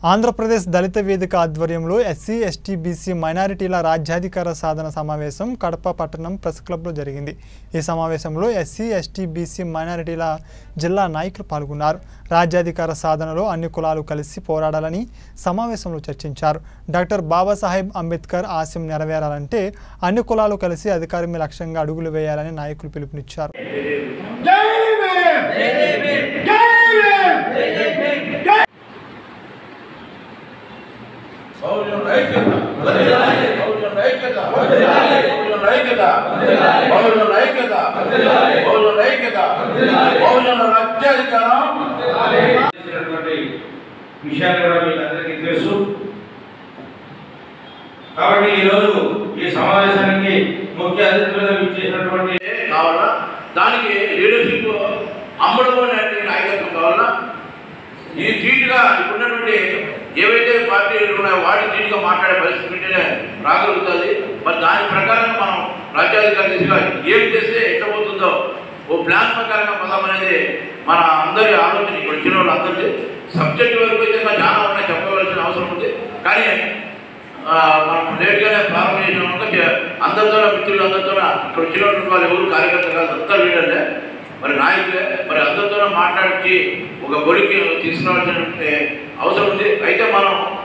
ఆంధ్రప్రదేశ్ దళిత వేదిక ఆధ్వర్యంలో SC ST BC మైనారిటీల రాజ్యాధికార సాధన సమావేశం కడప పట్టణం ప్రెస్ క్లబ్లో జరిగింది। ఈ సమావేశంలో ఎస్సీ ఎస్టీ బీసీ మైనారిటీల జిల్లా నాయకులు పాల్గొన్నారు। రాజ్యాధికార సాధనలో అన్ని కులాలు కలిసి పోరాడాలని సమావేశంలో చర్చించారు। డాక్టర్ బాబాసాహెబ్ అంబేద్కర్ ఆశయం నెరవేరాలంటే అన్ని కులాలు కలిసి అధికారమే లక్ష్యంగా అడుగులు వేయాలని నాయకులు పిలుపునిచ్చారు। విషయాలు కూడా మీకు అందరికీ తెలుసు కాబట్టి ఈ రోజు ఈ సమావేశానికి ముఖ్య అతిథులుగా విచ్చేసినటువంటి కావాలా దానికి లీడర్షిప్ అమ్మడమనేటువంటి నాయకత్వం కావాలా ఈ ధీటుగా ఇప్పుడున్నటువంటి ఏవైతే పార్టీలు ఉన్నాయో వాటి ధీటుగా మాట్లాడే పరిస్థితి రాగలుగుతుంది। మరి దాని ప్రకారం మనం రాజ్యాధికార దిశగా ఏం చేస్తే ఎట్లా పోతుందో ఓ ప్లాన్ ప్రకారంగా పదం అనేది మన అందరి ఆలోచన ఇక్కడ వచ్చిన వాళ్ళందరికీ సబ్జెక్ట్ వరకు అయితే చాలా ఉన్నాయి చెప్పవలసిన అవసరం ఉంది। కానీ మనం లేట్గానే ప్రారంభం చేసిన అందరితో మిత్రులు అందరితో ఇక్కడ వచ్చినటువంటి వాళ్ళు ఎవరు కార్యకర్త కాదు, అంతా లీడర్లే మరి నాయకులే మరి అందరితో మాట్లాడించి ఒక గొడికి తీసుకురావాల్సిన అవసరం ఉంది। అయితే మనం